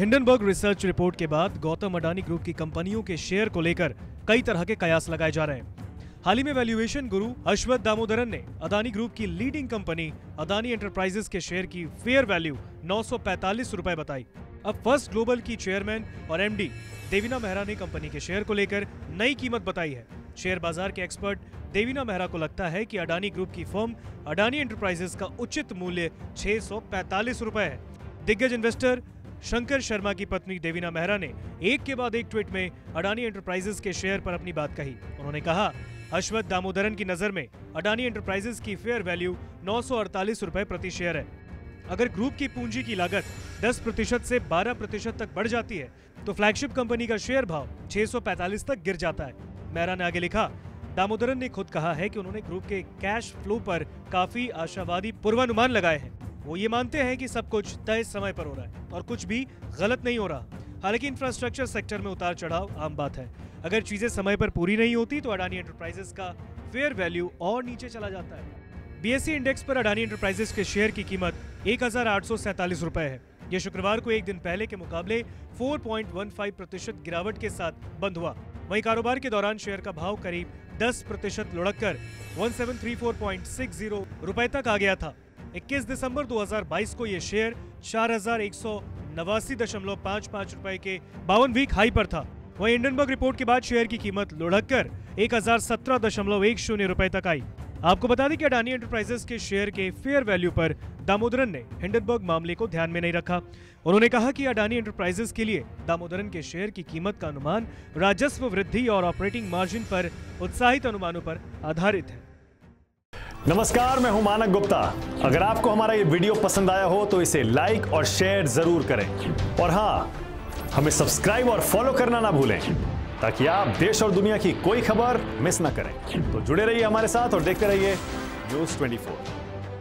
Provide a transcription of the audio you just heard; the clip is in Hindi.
हिंडनबर्ग रिसर्च रिपोर्ट के बाद गौतम अडानी ग्रुप की कंपनियों के शेयर को लेकर कई तरह के कयास लगाए जा रहे हैं। हाल ही में वैल्यूएशन गुरु अश्वथ दामोदरन ने अडानी ग्रुप की लीडिंग कंपनी अडानी एंटरप्राइजेस के शेयर की फेयर वैल्यू 945 रुपए बताई। अब फर्स्ट ग्लोबल की चेयरमैन और एमडी देवीना मेहरा ने कंपनी के शेयर को लेकर नई कीमत बताई है। शेयर बाजार के एक्सपर्ट देवीना मेहरा को लगता है कि अडानी ग्रुप की फर्म अडानी एंटरप्राइजेस का उचित मूल्य 645 रुपए है। दिग्गज इन्वेस्टर शंकर शर्मा की पत्नी देवीना मेहरा ने एक के बाद एक ट्वीट में अडानी एंटरप्राइजेस के शेयर पर अपनी बात कही। उन्होंने कहा, अश्वथ दामोदरन की नजर में अडानी एंटरप्राइजेस की फेयर वैल्यू 948 रुपए प्रति शेयर है। अगर ग्रुप की पूंजी की लागत 10% से 12% तक बढ़ जाती है तो फ्लैगशिप कंपनी का शेयर भाव 645 तक गिर जाता है। मेहरा ने आगे लिखा, दामोदरन ने खुद कहा है कि उन्होंने ग्रुप के कैश फ्लो पर काफी आशावादी पूर्वानुमान लगाए हैं। वो ये मानते हैं कि सब कुछ तय समय पर हो रहा है और कुछ भी गलत नहीं हो रहा। हालांकि इंफ्रास्ट्रक्चर सेक्टर में उतार चढ़ाव आम बात है। अगर चीजें समय पर पूरी नहीं होती तो अडानी एंटरप्राइजेस का फेयर वैल्यू और नीचे चला जाता है। बीएसई इंडेक्स पर अडानी एंटरप्राइजेस के शेयर की कीमत 1847 रुपए है। यह शुक्रवार को एक दिन पहले के मुकाबले 4.15% गिरावट के साथ बंद हुआ। वहीं कारोबार के दौरान शेयर का भाव करीब 10% लुढ़ककर 1734.60 रुपए तक आ गया था। 21 दिसंबर 2022 को यह शेयर 4189.55 रुपए के 52 वीक हाई पर था। वहीं हिंडनबर्ग रिपोर्ट के बाद शेयर की कीमत लुढ़ककर 1017.10 रुपए तक आई। आपको बता दें कि अडानी एंटरप्राइजेस के शेयर के फेयर वैल्यू पर दामोदरन ने हिंडनबर्ग मामले को ध्यान में नहीं रखा। उन्होंने कहा कि अडानी एंटरप्राइजेस के लिए दामोदरन के शेयर की कीमत का अनुमान राजस्व वृद्धि और ऑपरेटिंग मार्जिन पर उत्साहित अनुमानों पर आधारित है। नमस्कार, मैं हूं मानक गुप्ता। अगर आपको हमारा ये वीडियो पसंद आया हो तो इसे लाइक और शेयर जरूर करें और हाँ, हमें सब्सक्राइब और फॉलो करना ना भूलें ताकि आप देश और दुनिया की कोई खबर मिस ना करें। तो जुड़े रहिए हमारे साथ और देखते रहिए न्यूज़ 24।